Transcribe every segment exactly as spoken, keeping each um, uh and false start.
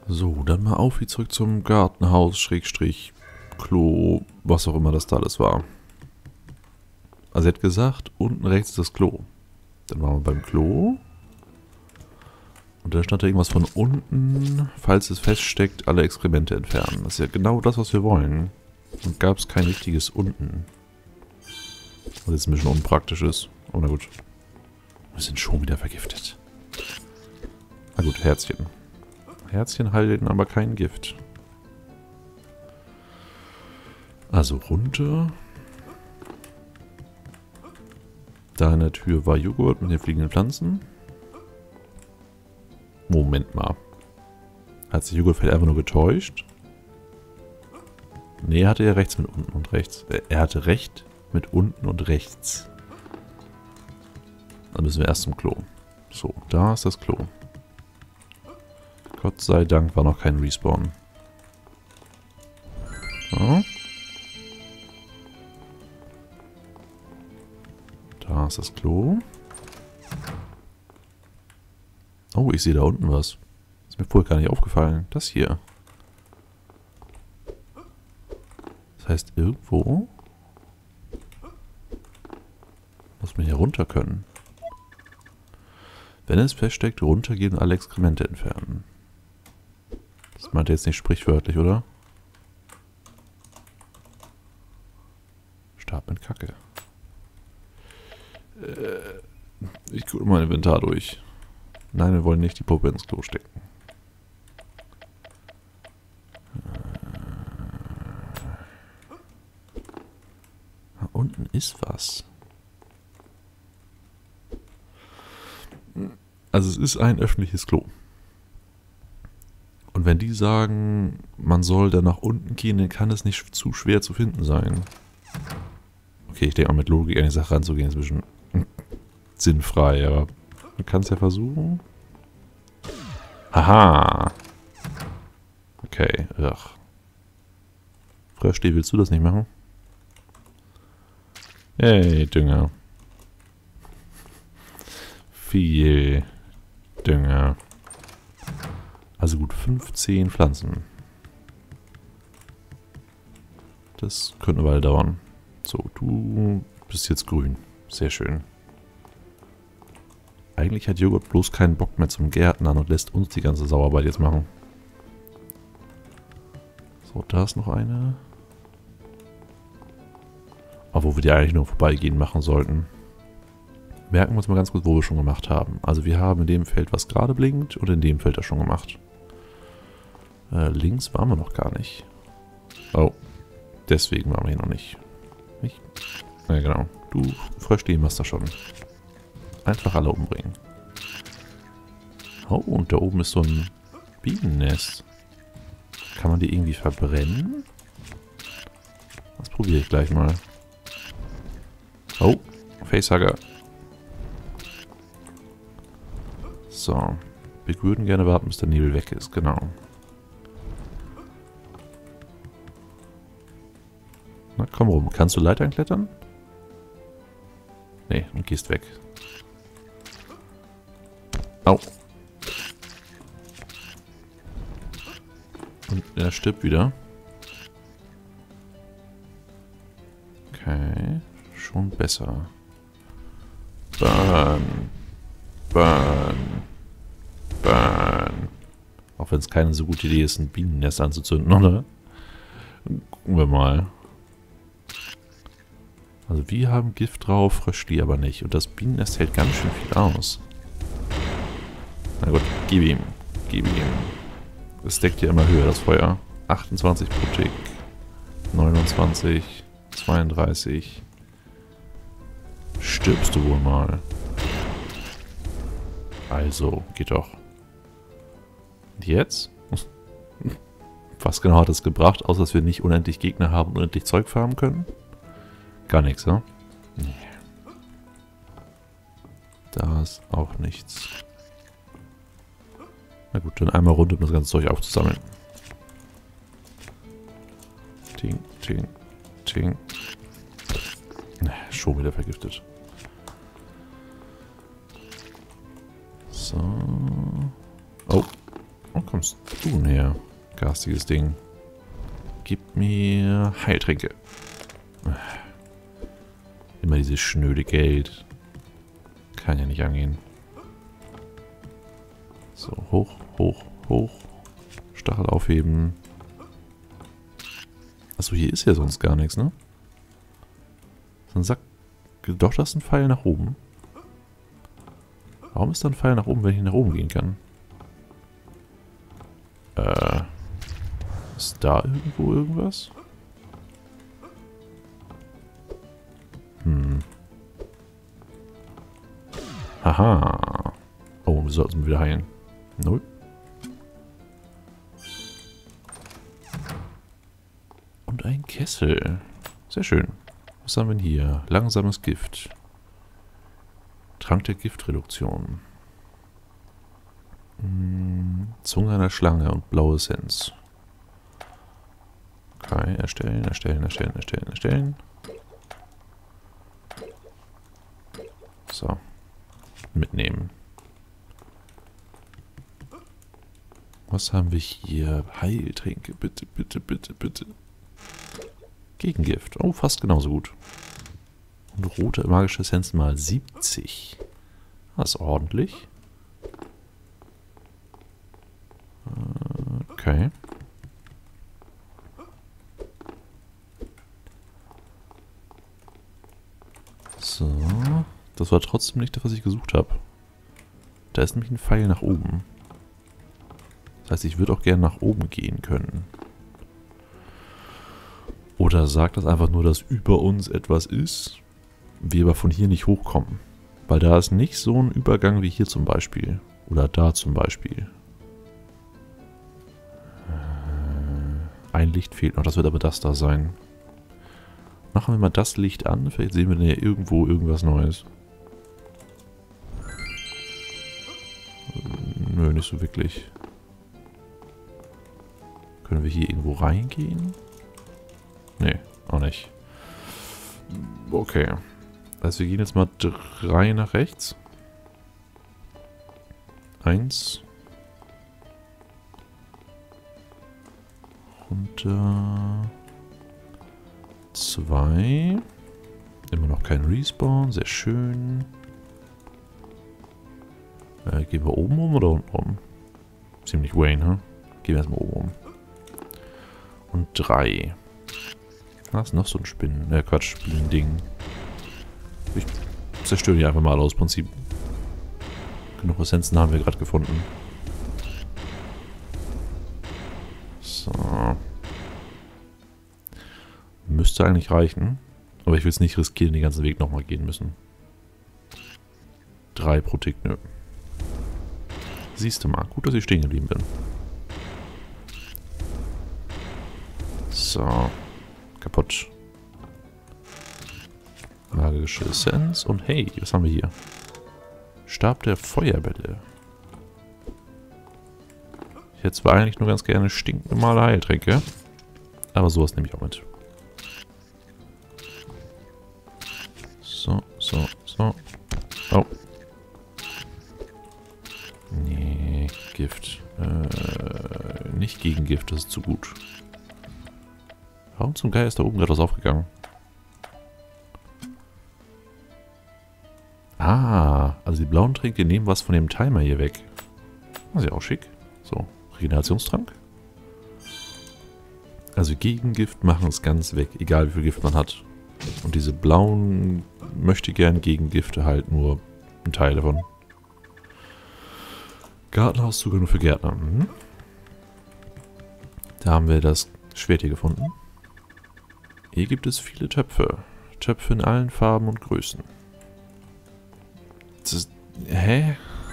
So, dann mal auf wie zurück zum Gartenhaus, Schrägstrich, Klo, was auch immer das da alles war. Also er hat gesagt, unten rechts ist das Klo. Dann waren wir beim Klo. Und da stand da irgendwas von unten, falls es feststeckt, alle Exkremente entfernen. Das ist ja genau das, was wir wollen. Und gab es kein richtiges unten. Was jetzt ein bisschen unpraktisch ist. Aber na gut. Wir sind schon wieder vergiftet. Na gut, Herzchen. Herzchen halten aber kein Gift. Also runter. Da in der Tür war Joghurt mit den fliegenden Pflanzen. Moment mal. Hat sich Joghurt vielleicht einfach nur getäuscht? Nee, er hatte ja rechts mit unten und rechts. Er hatte recht mit unten und rechts. Dann müssen wir erst zum Klo. So, da ist das Klo. Gott sei Dank war noch kein Respawn. So. Da ist das Klo. Oh, ich sehe da unten was. Ist mir vorher gar nicht aufgefallen. Das hier. Das heißt, irgendwo muss man hier runter können. Wenn es feststeckt, runtergehen und alle Exkremente entfernen. Das meint er jetzt nicht sprichwörtlich, oder? Stab mit Kacke. Äh, ich gucke mein Inventar durch. Nein, wir wollen nicht die Puppe ins Klo stecken. Da unten ist was. Also es ist ein öffentliches Klo. Und wenn die sagen, man soll da nach unten gehen, dann kann es nicht zu schwer zu finden sein. Okay, ich denke mal mit Logik an die Sache ranzugehen ist ein bisschen sinnfrei, aber man kann es ja versuchen. Haha. Okay, ach. Fröschli, willst du das nicht machen? Hey, Dünger. Viel Dünger. Also gut, fünfzehn Pflanzen. Das könnte eine Weile dauern. So, du bist jetzt grün. Sehr schön. Eigentlich hat Joghurt bloß keinen Bock mehr zum Gärtnern und lässt uns die ganze Sauerarbeit jetzt machen. So, da ist noch eine. Aber wo wir die eigentlich nur vorbeigehen machen sollten. Merken wir uns mal ganz kurz, wo wir schon gemacht haben. Also wir haben in dem Feld, was gerade blinkt, und in dem Feld das schon gemacht. Äh, links waren wir noch gar nicht. Oh, deswegen waren wir hier noch nicht. Nicht? Ja, genau. Du Fröschli machst das schon. Einfach alle umbringen. Oh, und da oben ist so ein Bienennest. Kann man die irgendwie verbrennen? Das probiere ich gleich mal. Oh, Facehugger. So. Wir würden gerne warten, bis der Nebel weg ist. Genau. Na, komm rum. Kannst du Leitern klettern? Nee, und gehst weg. Au. Und er stirbt wieder. Okay. Schon besser. Burn. Burn. Burn. Auch wenn es keine so gute Idee ist, ein Bienennest anzuzünden, oder? Gucken wir mal. Also wir haben Gift drauf, Fröschli aber nicht. Und das Bienennest hält ganz schön viel aus. Na gut, gib ihm. Gib ihm. Es deckt ja immer höher, das Feuer. achtundzwanzig pro Tick. neunundzwanzig. zweiunddreißig. Stirbst du wohl mal. Also, geht doch. Und jetzt? Was genau hat das gebracht, außer dass wir nicht unendlich Gegner haben und unendlich Zeug farmen können? Gar nichts, ne? Nee. Da ist auch nichts. Na gut, dann einmal runter, um das ganze Zeug aufzusammeln. Ting, ting, ting. Ne, schon wieder vergiftet. So. Oh. Oh, komm kommst du denn her? Garstiges Ding. Gib mir Heiltränke. Immer dieses schnöde Geld. Kann ja nicht angehen. So, hoch, hoch, hoch. Stachel aufheben. Achso, hier ist ja sonst gar nichts, ne? So ein Sack. Doch, das ist ein Pfeil nach oben. Warum ist da ein Pfeil nach oben, wenn ich nach oben gehen kann? Äh. Ist da irgendwo irgendwas? Hm. Haha. Oh, wir sollten wieder heilen. Null. Und ein Kessel. Sehr schön. Was haben wir denn hier? Langsames Gift. Trank der Giftreduktion. Hm, Zunge einer Schlange und blaue Essenz. Okay, erstellen, erstellen, erstellen, erstellen, erstellen. So. Mitnehmen. Was haben wir hier? Heiltränke, bitte, bitte, bitte, bitte. Gegengift. Oh, fast genauso gut. Und rote magische Essenz mal siebzig. Das ist ordentlich. Okay. So. Das war trotzdem nicht das, was ich gesucht habe. Da ist nämlich ein Pfeil nach oben. Das heißt, ich würde auch gerne nach oben gehen können. Oder sagt das einfach nur, dass über uns etwas ist, wir aber von hier nicht hochkommen. Weil da ist nicht so ein Übergang wie hier zum Beispiel. Oder da zum Beispiel. Ein Licht fehlt noch, das wird aber das da sein. Machen wir mal das Licht an, vielleicht sehen wir dann ja irgendwo irgendwas Neues. Nö, nicht so wirklich. Können wir hier irgendwo reingehen? Nee, auch nicht. Okay. Also wir gehen jetzt mal drei nach rechts. Eins. Runter. Zwei. Immer noch kein Respawn, sehr schön. Äh, gehen wir oben um oder unten rum? Ziemlich Wayne, hm? Gehen wir erstmal oben um. Und drei. Da ist noch so ein Spinnen, äh Quatsch, Spinnen-Ding. Ich zerstöre die einfach mal aus Prinzip. Genug Essenzen haben wir gerade gefunden. So. Müsste eigentlich reichen. Aber ich will es nicht riskieren, den ganzen Weg nochmal gehen müssen. Drei pro Tick, nö. Siehst du mal, gut, dass ich stehen geblieben bin. So. Kaputt. Magische Essenz. Und hey, was haben wir hier? Stab der Feuerbälle. Ich hätte zwar eigentlich nur ganz gerne stinknormale Heiltränke. Aber sowas nehme ich auch mit. So, so, so. Oh. Nee, Gift. Äh, nicht gegen Gift, das ist zu gut. Warum zum Geier ist da oben gerade was aufgegangen? Ah, also die blauen Tränke nehmen was von dem Timer hier weg. Das ist ja auch schick. So, Regenerationstrank. Also Gegengift machen es ganz weg, egal wie viel Gift man hat. Und diese blauen möchte gern Gegengifte halt nur ein Teil davon. Gartenhaus sogar nur für Gärtner. Mhm. Da haben wir das Schwert hier gefunden. Hier gibt es viele Töpfe. Töpfe in allen Farben und Größen. Das ist, hä?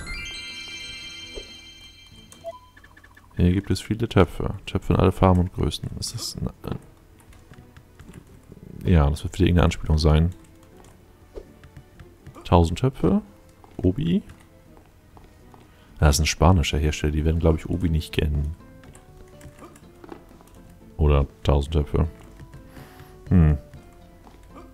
Hier gibt es viele Töpfe. Töpfe in allen Farben und Größen. Ist das... Ein, ja, das wird wieder irgendeine Anspielung sein. Tausend Töpfe. Obi. Das ist ein spanischer Hersteller. Die werden, glaube ich, Obi nicht kennen. Oder tausend Töpfe. Hm.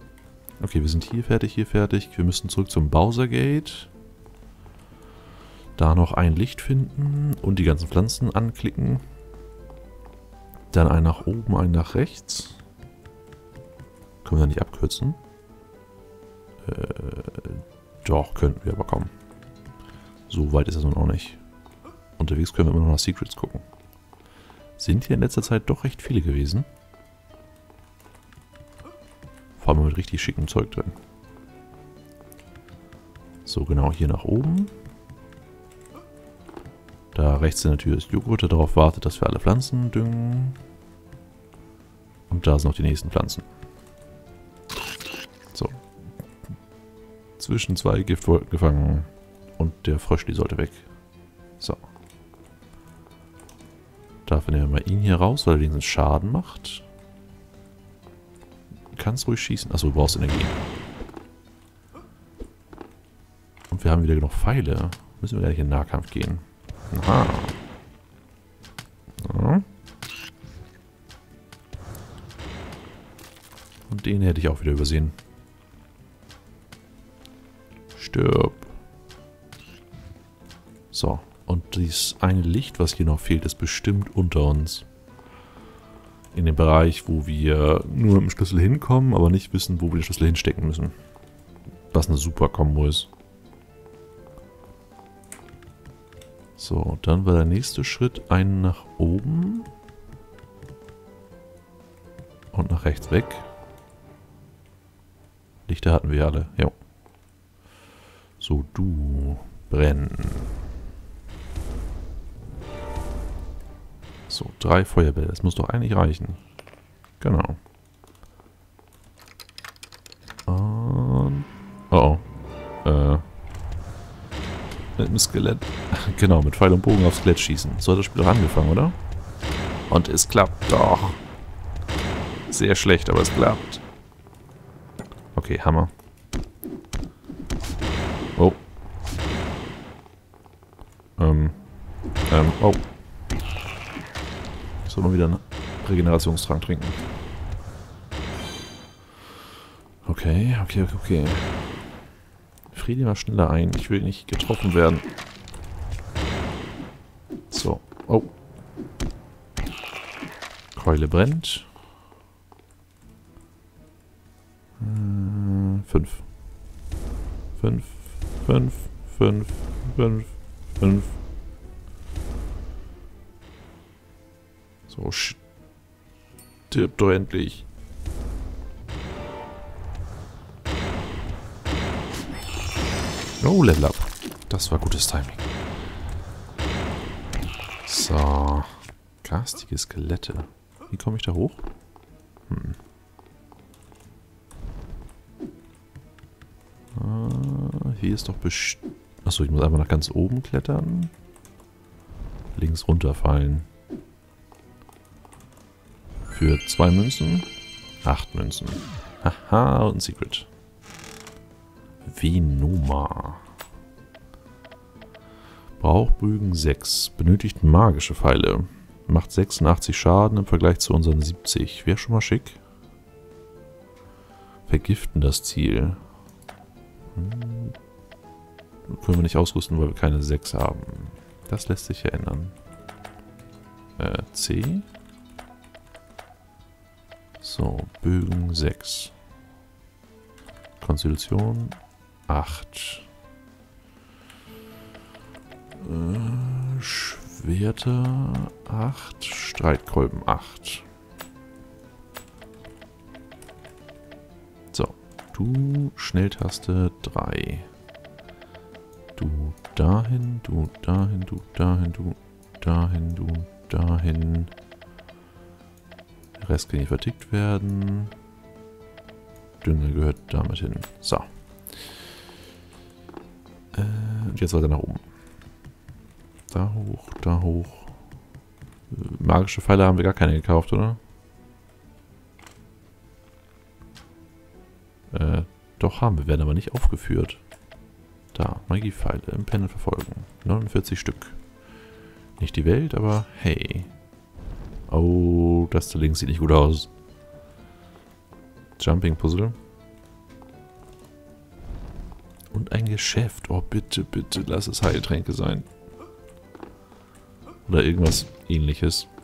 Okay, wir sind hier fertig, hier fertig. Wir müssen zurück zum Bowser Gate. Da noch ein Licht finden und die ganzen Pflanzen anklicken. Dann einen nach oben, einen nach rechts. Können wir da nicht abkürzen? Äh, doch, könnten wir aber kommen. So weit ist es nun auch nicht. Unterwegs können wir immer noch nach Secrets gucken. Sind hier in letzter Zeit doch recht viele gewesen. Vor allem mit richtig schickem Zeug drin. So, genau hier nach oben. Da rechts in der Tür ist Joghurt, der darauf wartet, dass wir alle Pflanzen düngen. Und da sind noch die nächsten Pflanzen. So. Zwischen zwei Giftwolken gefangen. Und der Fröschli sollte weg. So. Dafür nehmen wir mal ihn hier raus, weil er wenigstens Schaden macht. Du kannst ruhig schießen. Achso, du brauchst Energie. Und wir haben wieder genug Pfeile. Müssen wir gleich in den Nahkampf gehen. Aha. Ja. Und den hätte ich auch wieder übersehen. Stirb. So. Und dieses eine Licht, was hier noch fehlt, ist bestimmt unter uns. In dem Bereich, wo wir nur mit dem Schlüssel hinkommen, aber nicht wissen, wo wir den Schlüssel hinstecken müssen. Was eine super Kombo ist. So, dann war der nächste Schritt einen nach oben. Und nach rechts weg. Lichter hatten wir alle. Jo. So, du brennen. So, drei Feuerbälle. Das muss doch eigentlich reichen. Genau. Und... Oh oh. Äh... Mit dem Skelett. Genau, mit Pfeil und Bogen aufs Skelett schießen. So hat das Spiel auch angefangen, oder? Und es klappt doch. Sehr schlecht, aber es klappt. Okay, Hammer. Oh. Ähm. Ähm, oh. Ich soll mal wieder einen Regenerationstrank trinken. Okay, okay, okay, okay. Friede mal schneller ein. Ich will nicht getroffen werden. So. Oh. Keule brennt. Äh, fünf. Fünf. Fünf. Fünf. Fünf. Fünf. So, stirb doch endlich. Oh, Level Up. Das war gutes Timing. So. Garstige Skelette. Wie komme ich da hoch? Hm. Ah, hier ist doch bestimmt... Achso, ich muss einfach nach ganz oben klettern. Links runterfallen. Für zwei Münzen. Acht Münzen. Haha, und ein Secret. Venoma. Brauchbögen sechs. Benötigt magische Pfeile. Macht sechsundachtzig Schaden im Vergleich zu unseren siebzig. Wäre schon mal schick. Vergiften das Ziel. Hm. Können wir nicht ausrüsten, weil wir keine sechs haben. Das lässt sich ja ändern. Äh, C. So, Bögen sechs. Konstitution acht. Äh, Schwerter acht. Streitkolben acht. So, du Schnelltaste drei. Du dahin, du dahin, du dahin, du dahin, du dahin. Der Rest kann nicht vertickt werden. Dünger gehört damit hin. So. Äh, und jetzt weiter nach oben. Da hoch, da hoch. Magische Pfeile haben wir gar keine gekauft, oder? Äh, doch haben wir, werden aber nicht aufgeführt. Da, Magiepfeile im Panel verfolgen. neunundvierzig Stück. Nicht die Welt, aber hey. Oh, das da links sieht nicht gut aus. Jumping Puzzle. Und ein Geschäft. Oh, bitte, bitte, lass es Heiltränke sein. Oder irgendwas Ähnliches.